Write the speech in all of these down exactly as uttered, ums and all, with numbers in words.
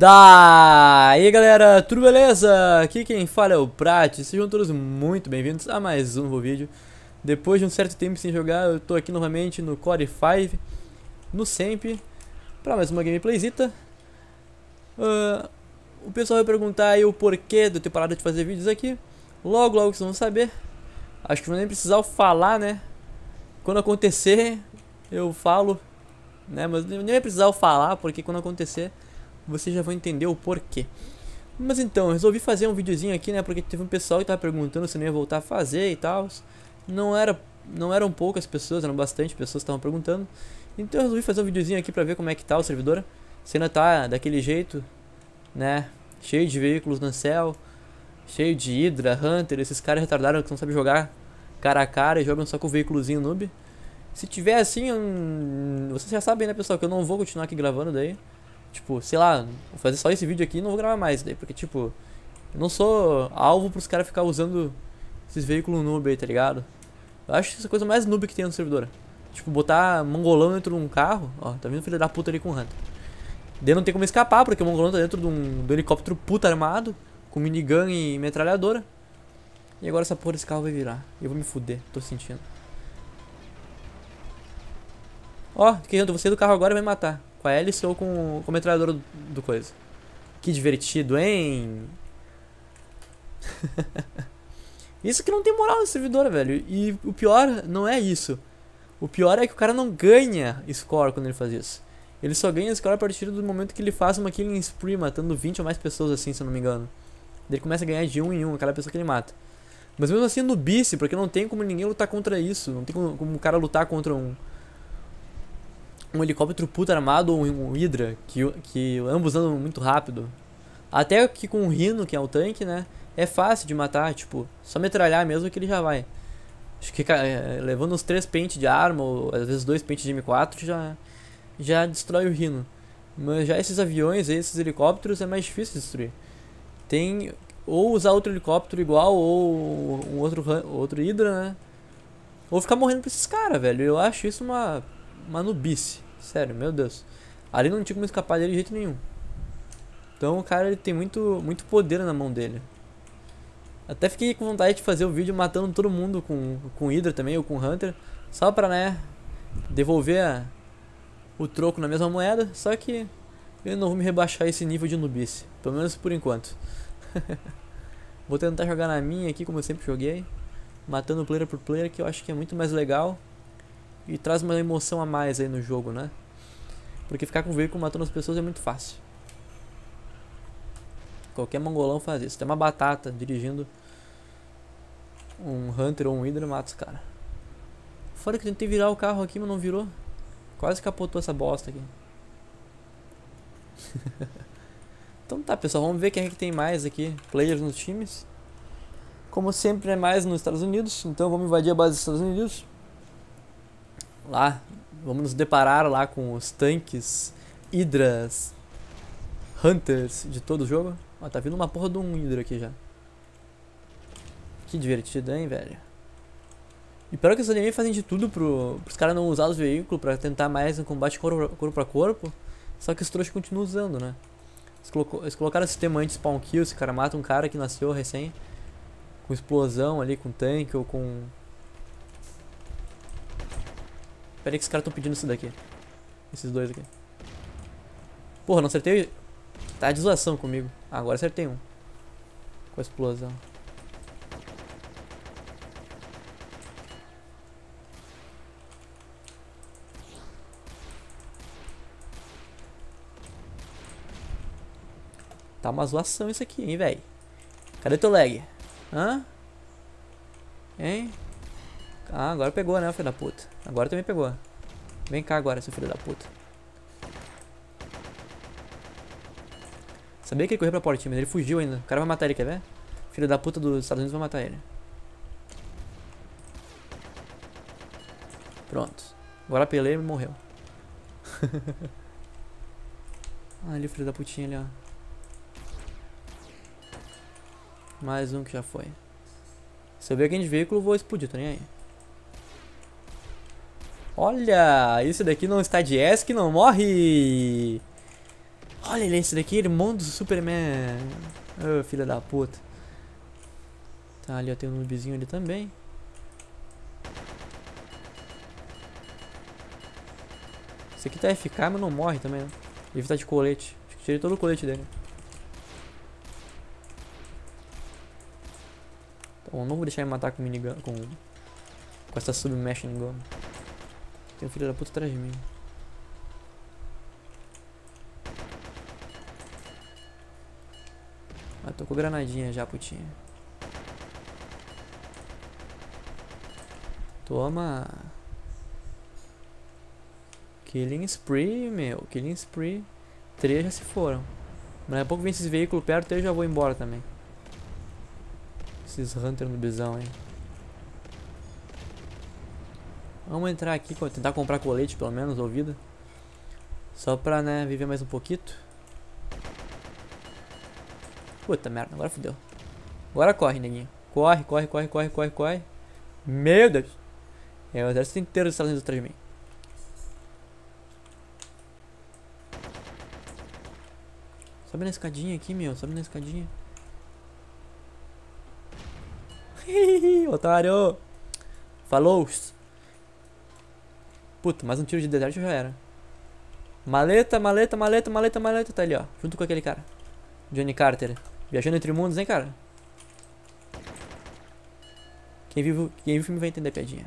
Daí galera, tudo beleza? Aqui quem fala é o Prat, sejam todos muito bem-vindos a mais um novo vídeo. Depois de um certo tempo sem jogar, eu tô aqui novamente no Core cinco, no Semp, pra mais uma gameplayzita. uh, O pessoal vai perguntar aí o porquê de eu ter parado de fazer vídeos aqui. Logo, logo vocês vão saber. Acho que não vou nem precisar eu falar, né? Quando acontecer, eu falo, né? Mas nem vai precisar eu falar, porque quando acontecer vocês já vão entender o porquê. Mas então, eu resolvi fazer um videozinho aqui, né? Porque teve um pessoal que tava perguntando se eu não ia voltar a fazer e tal. Não era, não eram poucas pessoas, eram bastante pessoas que estavam perguntando. Então eu resolvi fazer um videozinho aqui pra ver como é que tá o servidor. Se ainda tá daquele jeito, né? Cheio de veículos no céu, cheio de Hydra, Hunter, esses caras retardaram que não sabem jogar cara a cara e jogam só com o veículozinho noob. Se tiver assim, hum, vocês já sabem, né, pessoal, que eu não vou continuar aqui gravando daí. Tipo, sei lá, vou fazer só esse vídeo aqui e não vou gravar mais daí, porque tipo, eu não sou alvo pros caras ficar usando esses veículos noob aí, tá ligado? Eu acho essa coisa mais noob que tem no servidor. Tipo, botar mongolão dentro de um carro, ó, tá vindo filho da puta ali com o Hunter. Daí não tem como escapar, porque o mongolão tá dentro de um, de um helicóptero puta armado, com minigun e metralhadora. E agora essa porra desse carro vai virar, e eu vou me fuder, tô sentindo. Ó, que eu vou sair do carro agora e vai me matar. Com a hélice ou com, com a metralhadora do, do coisa. Que divertido, hein? Isso que não tem moral no servidor, velho. E o pior não é isso. O pior é que o cara não ganha score quando ele faz isso. Ele só ganha score a partir do momento que ele faz uma killing spree, matando vinte ou mais pessoas assim, se eu não me engano. Ele começa a ganhar de um em um, aquela pessoa que ele mata. Mas mesmo assim no bice, porque não tem como ninguém lutar contra isso. Não tem como, como o cara lutar contra um... um helicóptero puta armado ou um Hydra, que, que ambos andam muito rápido. Até que com o Rhino, que é o tanque, né, é fácil de matar, tipo, só metralhar mesmo que ele já vai. Acho que é, levando uns três pentes de arma, ou às vezes dois pentes de M quatro, já, já destrói o Rhino. Mas já esses aviões, esses helicópteros, é mais difícil de destruir. Tem ou usar outro helicóptero igual, ou um outro, outro Hydra, né, ou ficar morrendo pra esses caras, velho. Eu acho isso uma... uma nubice, sério, meu Deus. Ali não tinha como escapar dele de jeito nenhum. Então o cara ele tem muito, muito poder na mão dele. Até fiquei com vontade de fazer o vídeo matando todo mundo com, com Hydra também, ou com Hunter. Só pra, né, devolver a, o troco na mesma moeda. Só que eu não vou me rebaixar esse nível de nubice, pelo menos por enquanto. Vou tentar jogar na minha aqui, como eu sempre joguei, matando player por player, que eu acho que é muito mais legal. E traz uma emoção a mais aí no jogo, né? Porque ficar com o veículo matando as pessoas é muito fácil. Qualquer mongolão faz isso. Tem uma batata dirigindo um Hunter ou um Hydra e mata os caras. Fora que eu tentei virar o carro aqui, mas não virou. Quase capotou essa bosta aqui. Então tá, pessoal, vamos ver quem é que tem mais aqui players nos times. Como sempre é mais nos Estados Unidos, então vamos invadir a base dos Estados Unidos. Lá, vamos nos deparar lá com os tanques, Hydras, Hunters de todo o jogo. Ó, tá vindo uma porra de um Hydra aqui já. Que divertido, hein, velho. E pior que os animes fazem de tudo pro, pros caras não usar os veículos pra tentar mais um combate corpo, corpo a corpo. Só que os trouxas continuam usando, né? Eles, colocou, eles colocaram o sistema anti-spawn kill, esse cara mata um cara que nasceu recém. Com explosão ali, com tanque ou com... Pera aí que os caras estão pedindo isso daqui. Esses dois aqui. Porra, não acertei. Tá de zoação comigo. Ah, agora acertei um. Com a explosão. Tá uma zoação isso aqui, hein, velho. Cadê teu lag? Hã? Hein? Ah, agora pegou, né, filho da puta. Agora também pegou. Vem cá agora, seu filho da puta. Sabia que ele correu pra portinha, mas ele fugiu ainda. O cara vai matar ele, quer ver? Filho da puta dos Estados Unidos vai matar ele. Pronto. Agora apelei e morreu. Ah, ali o filho da putinha ali, ó. Mais um que já foi. Se eu ver alguém de veículo, eu vou explodir, tô nem aí. Olha, esse daqui não está de E S C, não morre. Olha ele, esse daqui, irmão do Superman. Ô, filha da puta. Tá, ali ó, tem um noobzinho ali também. Esse aqui tá F K, mas não morre também, né? Ele tá de colete. Acho que tirei todo o colete dele. Então, não vou deixar ele matar com minigun, com, com essa submachine gun. Tem um filho da puta atrás de mim. Ah, tô com granadinha já, putinha. Toma. Killing spree, meu. Killing spree. Três já se foram. Mas daqui a pouco vem esses veículos perto e eu já vou embora também. Esses Hunter no bisão, hein. Vamos entrar aqui, tentar comprar colete pelo menos, ou vida. Só pra, né, viver mais um pouquinho. Puta merda, agora fodeu. Agora corre, neguinho. Corre, corre, corre, corre, corre, corre. Meu Deus. É o exército inteiro está indo atrás de mim. Sobe na escadinha aqui, meu. Sobe na escadinha. Otário. Falou. Puta, mais um tiro de deserto já era. Maleta, maleta, maleta, maleta, maleta. Tá ali, ó. Junto com aquele cara. Johnny Carter. Viajando entre mundos, hein, cara? Quem viu, quem viu o filme vai entender a piadinha.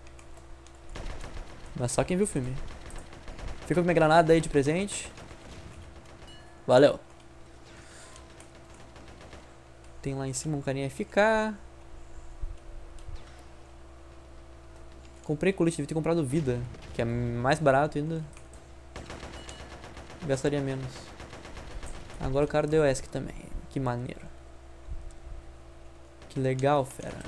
Mas só quem viu o filme. Fica com minha granada aí de presente. Valeu. Tem lá em cima um carinha F K. Comprei colete, devia ter comprado vida, que é mais barato ainda. Gastaria menos. Agora o cara deu E S C também. Que maneiro. Que legal, fera.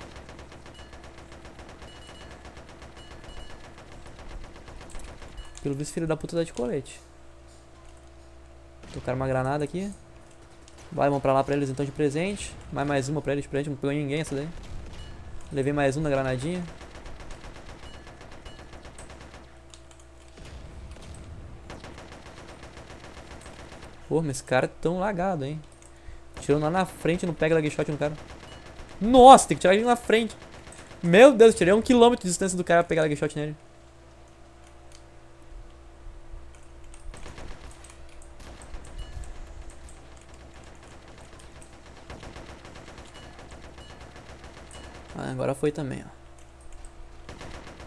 Pelo visto, filho da puta tá de colete. Tocaram uma granada aqui. Vai, vamos pra lá pra eles então de presente. Mais mais uma pra eles de presente. Não pegou ninguém essa daí. Levei mais um na granadinha. Pô, mas esse cara é tão lagado, hein. Tirando lá na frente, não pega lag shot no cara. Nossa, tem que tirar ele na frente. Meu Deus, tirei um quilômetro de distância do cara pra pegar lag shot nele. Ah, agora foi também, ó.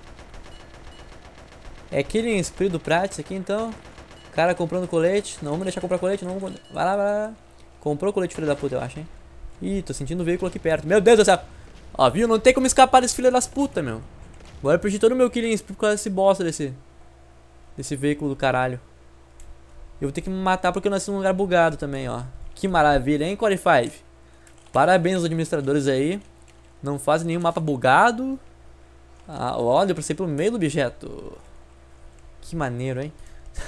É Killing Spree do Prats aqui, então. Cara comprando colete. Não vamos deixar comprar colete, não vamos... Vai lá, vai lá. Comprou colete, filho da puta, eu acho, hein. Ih, tô sentindo o veículo aqui perto. Meu Deus do céu. Ó, viu? Não tem como escapar desse filho das putas, meu. Agora eu perdi todo o meu Killing Spree por causa desse bosta desse... Desse veículo do caralho. Eu vou ter que me matar porque eu nasci num lugar bugado também, ó. Que maravilha, hein, Core cinco. Parabéns aos administradores aí. Não fazem nenhum mapa bugado. Ah, olha, eu passei pelo meio do objeto. Que maneiro, hein.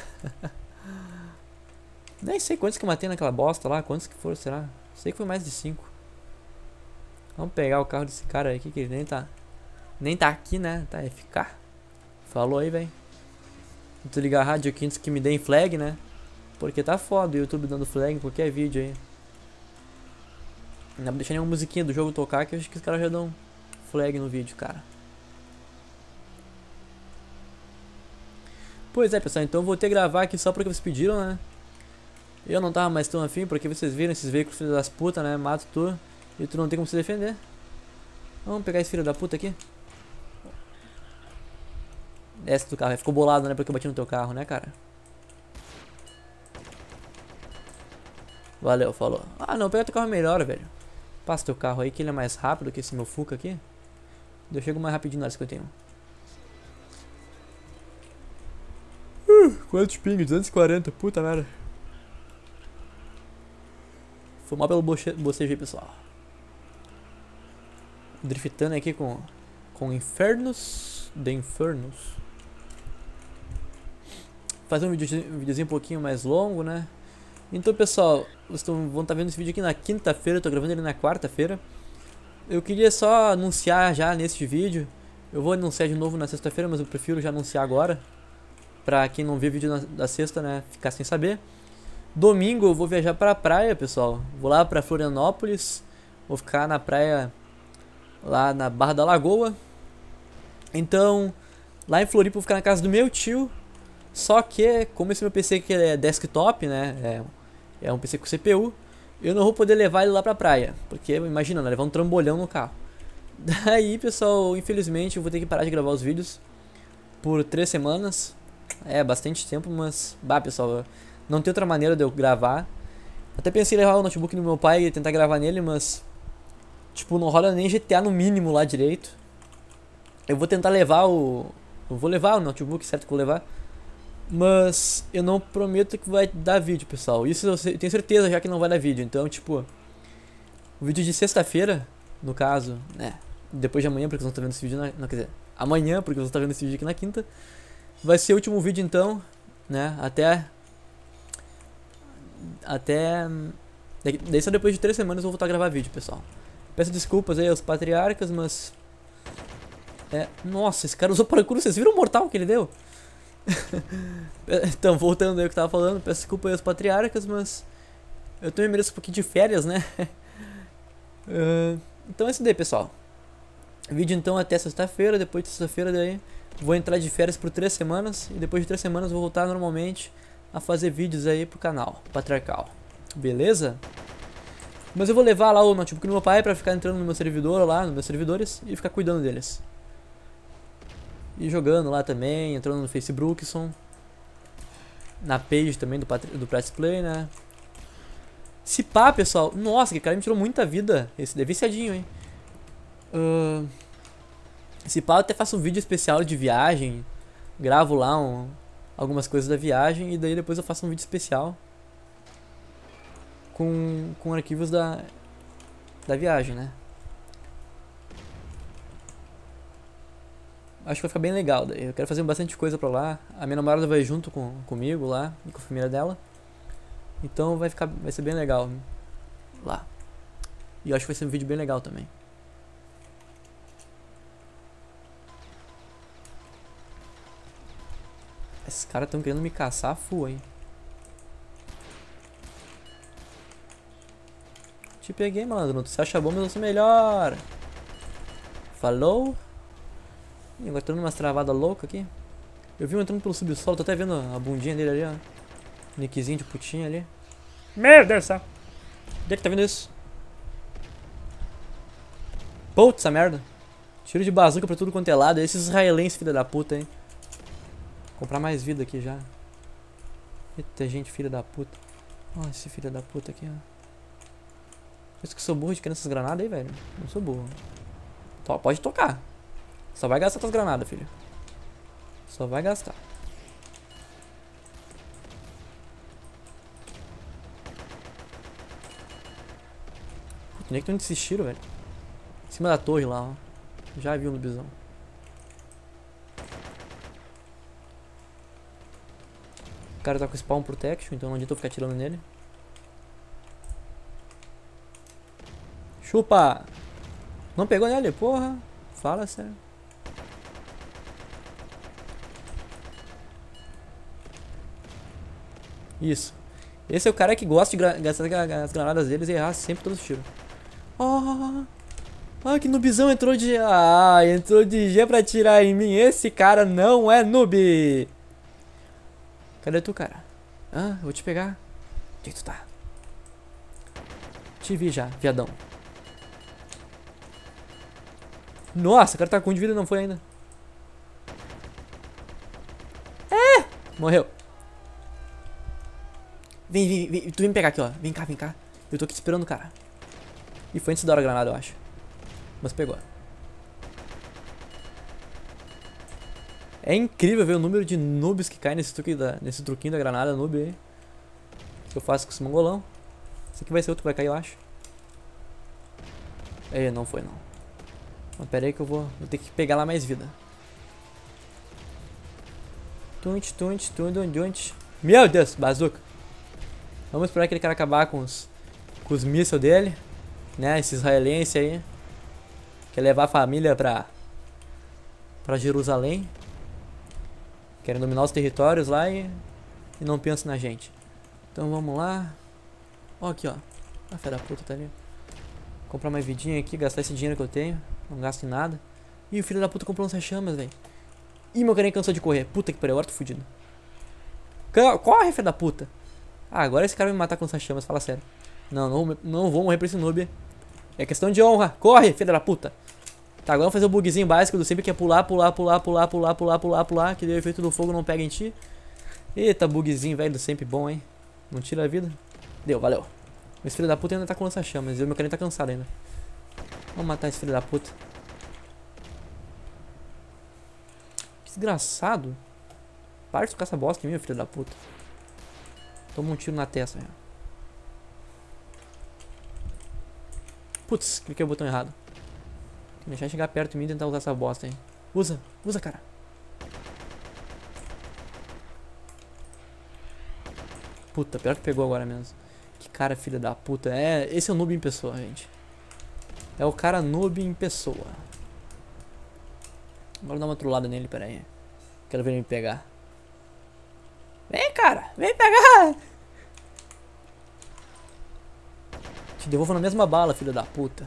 Nem sei quantos que eu matei naquela bosta lá. Quantos que foram, será? Sei que foi mais de cinco. Vamos pegar o carro desse cara aqui, que ele nem tá... Nem tá aqui, né? Tá F K. Falou aí, velho. Vou desligar a rádio aqui antes que me deem flag, né? Porque tá foda o YouTube dando flag em qualquer vídeo aí. Não dá pra deixar nenhuma musiquinha do jogo tocar, que eu acho que os caras já dão flag no vídeo, cara. Pois é, pessoal, então eu vou ter que gravar aqui só porque vocês pediram, né? Eu não tava mais tão afim, porque vocês viram esses veículos filhos das putas, né? Mato tu e tu não tem como se defender. Vamos pegar esse filho da puta aqui. Desce do carro, ficou bolado, né? Porque eu bati no teu carro, né, cara? Valeu, falou. Ah, não, pega teu carro melhor, velho. Passa teu carro aí, que ele é mais rápido que esse meu Fuca aqui. Eu chego mais rapidinho na área cinquenta e um. Uh, quantos ping? duzentos e quarenta, puta merda. Foi mal pelo bocejo aí, pessoal. Driftando aqui com com Infernos de Infernos. Fazer um videozinho, um videozinho um pouquinho mais longo, né? Então, pessoal, vocês tão, vão estar vendo esse vídeo aqui na quinta-feira. Eu tô gravando ele na quarta-feira. Eu queria só anunciar já neste vídeo. Eu vou anunciar de novo na sexta-feira, mas eu prefiro já anunciar agora, pra quem não vê o vídeo na, da sexta, né, ficar sem saber. Domingo eu vou viajar pra praia, pessoal. Vou lá pra Florianópolis. Vou ficar na praia lá na Barra da Lagoa. Então, lá em Floripa eu vou ficar na casa do meu tio. Só que, como esse meu P C que é desktop, né? É, é um P C com C P U. Eu não vou poder levar ele lá pra praia. Porque, imagina, né, levar um trambolhão no carro. Daí, pessoal, infelizmente eu vou ter que parar de gravar os vídeos por três semanas. É, bastante tempo, mas... Bah, pessoal, não tem outra maneira de eu gravar. Até pensei em levar o notebook do meu pai e tentar gravar nele, mas... Tipo, não rola nem G T A no mínimo lá direito. Eu vou tentar levar o... Eu vou levar o notebook, certo que eu vou levar. Mas eu não prometo que vai dar vídeo, pessoal. Isso eu tenho certeza já que não vai dar vídeo. Então, tipo... O vídeo de sexta-feira, no caso, né? Depois de amanhã, porque vocês não estão vendo esse vídeo na... Não, quer dizer, amanhã, porque vocês estão vendo esse vídeo aqui na quinta. Vai ser o último vídeo, então, né? Até... Até... Daí só depois de três semanas eu vou voltar a gravar vídeo, pessoal. Peço desculpas aí aos patriarcas, mas... É... Nossa, esse cara usou parkour, vocês viram o mortal que ele deu? Então, voltando aí ao que eu tava falando, peço desculpa aí aos patriarcas, mas... Eu também mereço um pouquinho de férias, né? uh, então é isso daí, pessoal. Vídeo então até sexta-feira, depois de sexta-feira daí... Vou entrar de férias por três semanas, e depois de três semanas vou voltar normalmente a fazer vídeos aí pro canal Patriarcal. Beleza? Mas eu vou levar lá o notebook do meu pai pra ficar entrando no meu servidor lá, nos meus servidores, e ficar cuidando deles. E jogando lá também, entrando no Facebookson. Na page também do, do Press Play, né? Se pá, pessoal. Nossa, que cara me tirou muita vida. Esse é viciadinho, hein? Uh, se pá, eu até faço um vídeo especial de viagem. Gravo lá um, algumas coisas da viagem. E daí depois eu faço um vídeo especial. Com, com arquivos da, da viagem, né? Acho que vai ficar bem legal. Daí eu quero fazer bastante coisa pra lá. A minha namorada vai junto com, comigo lá. E com a família dela. Então vai, ficar, vai ser bem legal lá. E eu acho que vai ser um vídeo bem legal também. Esses caras estão querendo me caçar full, hein. Te peguei, malandro. Tu se acha bom, mas eu sou melhor. Falou? Ih, agora tô dando umas travadas loucas aqui. Eu vi um entrando pelo subsolo. Tô até vendo a bundinha dele ali, ó. Nickzinho de putinha ali. Meu Deus do céu. Onde é que tá vendo isso? Putz, essa merda. Tiro de bazuca pra tudo quanto é lado. Esses israelenses, filha da puta, hein. Vou comprar mais vida aqui já. Eita, gente, filha da puta. Olha esse filho da puta aqui, ó. Pensa que eu sou burro de querer essas granadas aí, velho. Não sou burro. Tó, pode tocar. Só vai gastar tuas granadas, filho. Só vai gastar. Puta, nem que tu não desistiram, velho. Em cima da torre lá, ó. Já viu no bisão. O cara tá com spawn protection, então não adianta eu ficar atirando nele. Chupa! Não pegou nele, porra. Fala sério. Isso. Esse é o cara que gosta de gastar as granadas deles e errar sempre todos os tiros. Oh, ah, que noobzão entrou de... Ah, entrou de G pra atirar em mim. Esse cara não é noob. Cadê tu, cara? Ah, eu vou te pegar. Onde é que tu tá? Te vi já, viadão. Nossa, o cara tá com um de vida e não foi ainda. É! Morreu. Vem, vem, vem. Tu vem me pegar aqui, ó. Vem cá, vem cá. Eu tô aqui esperando o cara. E foi antes da hora a granada, eu acho. Mas pegou. É incrível ver o número de noobs que cai nesse, truque da, nesse truquinho da granada noob aí. Que eu faço com esse mongolão. Esse aqui vai ser outro que vai cair, eu acho. É, não foi não. Mas pera aí que eu vou, vou ter que pegar lá mais vida. Tunt, tunt, tunt, tunt. Meu Deus, bazuca. Vamos esperar aquele cara acabar com os, com os mísseis dele. Né, esse israelense aí. Quer levar a família pra, pra Jerusalém. Querem dominar os territórios lá e, e não pensa na gente. Então vamos lá. Ó aqui, ó. A fé da puta tá ali. Comprar mais vidinha aqui, gastar esse dinheiro que eu tenho. Não gasto em nada. Ih, o filho da puta comprou um lança-chamas, velho. Ih, meu carinha cansou de correr. Puta que pariu, agora tô fudido. Corre, filho da puta. Ah, agora esse cara vai me matar com lança-chamas, fala sério. Não, não, não vou morrer pra esse noob. É questão de honra. Corre, filho da puta. Tá, agora vamos fazer o bugzinho básico do sempre que é pular, pular, pular, pular, pular, pular, pular, pular. Que deu o efeito do fogo não pega em ti. Eita, bugzinho, velho, do sempre bom, hein. Não tira a vida. Deu, valeu. Esse filho da puta ainda tá com lança-chamas. E o meu carinha tá cansado ainda. Vamos matar esse filho da puta. Que desgraçado. Para de tocar essa bosta em mim, filho da puta. Toma um tiro na testa, já. Putz, cliquei o botão errado. Tem que deixar chegar perto de mim e tentar usar essa bosta aí. Usa, usa, cara. Puta, pior que pegou agora mesmo. Que cara filho da puta. É, esse é o noob em pessoa, gente. É o cara noob em pessoa. Agora dar uma trollada nele, pera aí. Quero ver ele me pegar. Vem, cara, vem pegar. Te devolvo na mesma bala, filho da puta.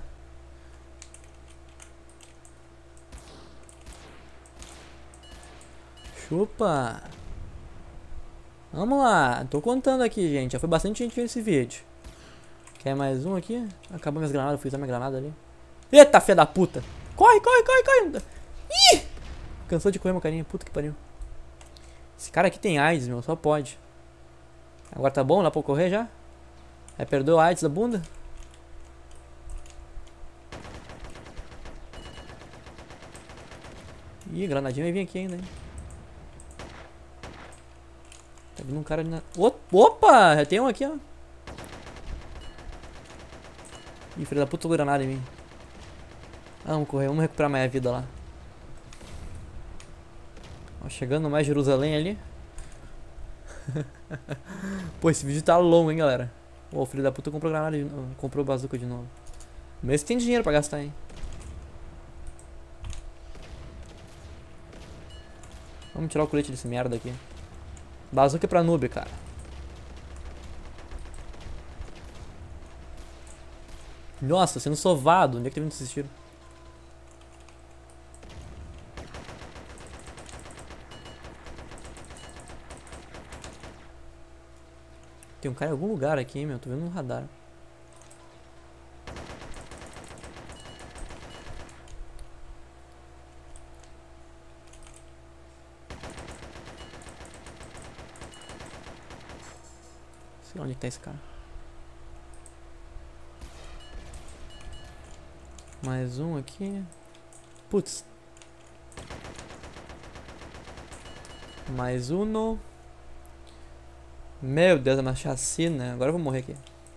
Chupa. Vamos lá, tô contando aqui, gente. Já foi bastante gente nesse vídeo. Quer mais um aqui? Acabou minhas granadas, fui usar minha granada ali. Eita, filha da puta. Corre, corre, corre, corre. Ih! Cansou de correr, meu carinha. Puta que pariu. Esse cara aqui tem AIDS, meu. Só pode. Agora tá bom? Dá pra correr já? Aí perdeu a AIDS da bunda? Ih, granadinha vai vir aqui ainda, hein? Tá vindo um cara ali na... Opa! Já tem um aqui, ó. Ih, filho da puta, jogou granada em mim. Ah, vamos correr, vamos recuperar mais a vida lá. Ó, chegando mais Jerusalém ali. Pô, esse vídeo tá longo, hein, galera. Ô, filho da puta comprou granada de novo. Comprou bazuca de novo. Mesmo tem dinheiro pra gastar, hein. Vamos tirar o colete desse merda aqui. Bazuca é pra noob, cara. Nossa, sendo sovado. Onde é que teve esses tiros? Tem um cara em algum lugar aqui, hein, meu. Tô vendo um radar. Sei lá onde tá esse cara. Mais um aqui. Putz. Mais um no. Meu Deus, é uma chacina. Agora eu vou morrer aqui. O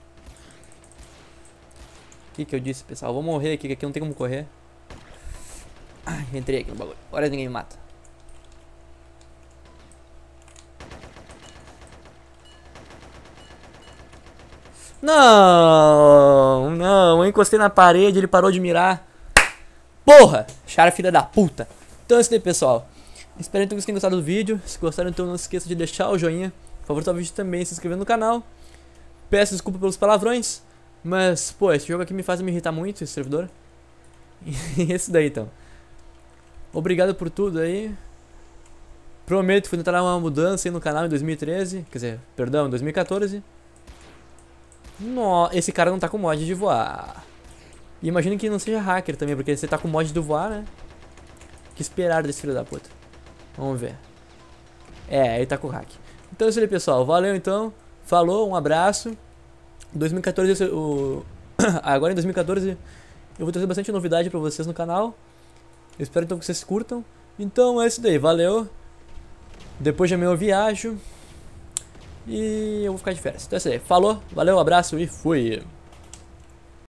que que eu disse, pessoal? Eu vou morrer aqui, que aqui não tem como correr. Ai, entrei aqui no bagulho. Agora ninguém me mata. Não, não, eu encostei na parede, ele parou de mirar. Porra, Chara filha da puta. Então é isso aí, pessoal. Espero então que vocês tenham gostado do vídeo. Se gostaram, então não se esqueça de deixar o joinha, favoritar o vídeo também, se inscrever no canal. Peço desculpa pelos palavrões, mas, pô, esse jogo aqui me faz me irritar muito, esse servidor. E esse daí, então. Obrigado por tudo aí. Prometo que vou tentar uma mudança aí no canal em dois mil e treze. Quer dizer, perdão, em dois mil e quatorze. No, esse cara não tá com mod de voar. E imagino que não seja hacker também, porque você tá com mod de voar, né? Que esperar desse filho da puta. Vamos ver. É, ele tá com hack. Então é isso aí, pessoal. Valeu então. Falou, um abraço. dois mil e quatorze, o... agora em dois mil e quatorze eu vou trazer bastante novidade pra vocês no canal. Eu espero então que vocês curtam. Então é isso daí, valeu. Depois de amanhã eu viajo. E eu vou ficar de férias. Então é isso aí. Falou, valeu, abraço e fui.